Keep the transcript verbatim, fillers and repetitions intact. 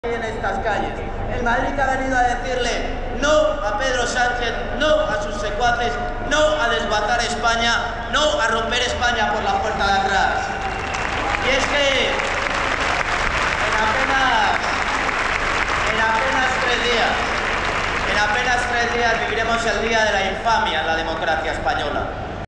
en estas calles. El Madrid que ha venido a decirle no a Pedro Sánchez, no a sus secuaces, no a desbazar España, no a romper España por la puerta de atrás. Y es que en apenas, en apenas tres días, en apenas tres días viviremos el día de la infamia en la democracia española.